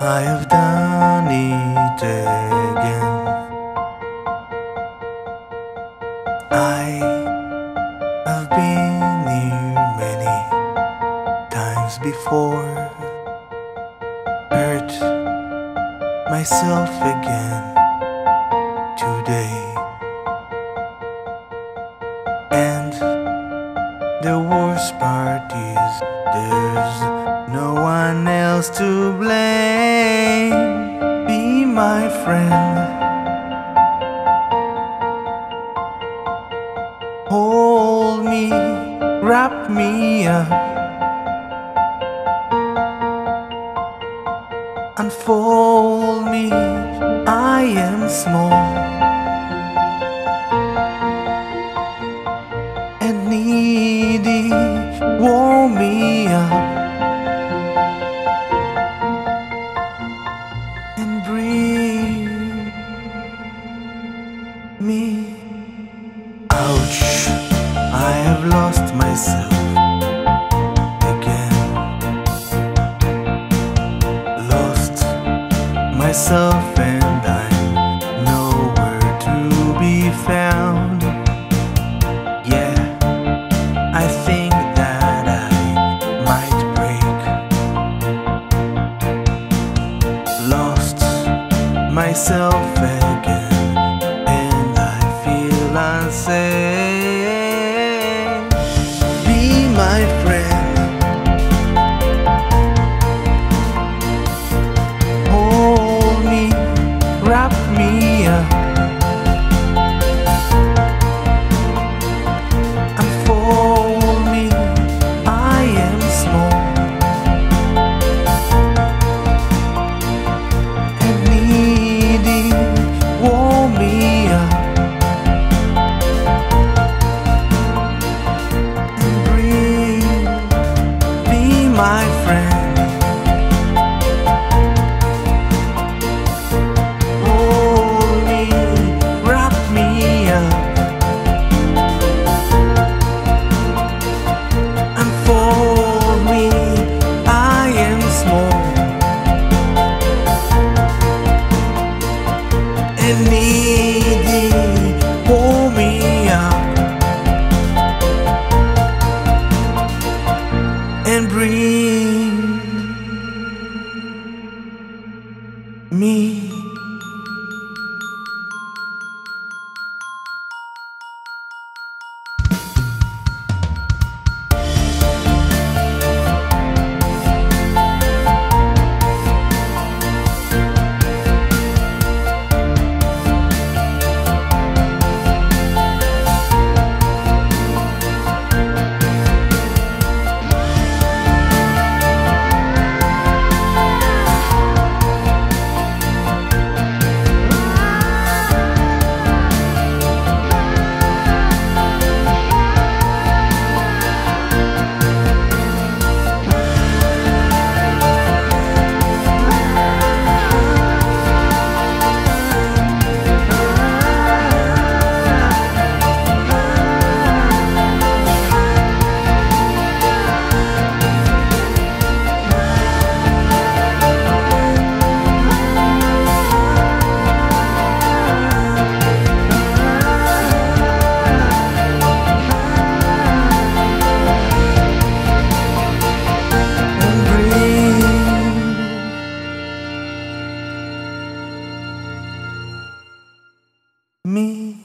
I have done it again. I have been here many times before, hurt myself again today, and the worst part is there's no one else to blame. Be my friend, hold me, wrap me up, unfold me. I am small and needy, warm me up and breathe me. Ouch, I have lost myself again, lost myself and I'm nowhere to be found. Yeah, I think that I might break, lost myself again, and I feel unsafe. Be my friend, hold me, wrap me up, unfold me. I am small and needy, warm me up and breathe. Be my friend, hold me, wrap me up, unfold me. I am small and needy, hold me up and breathe me. Me.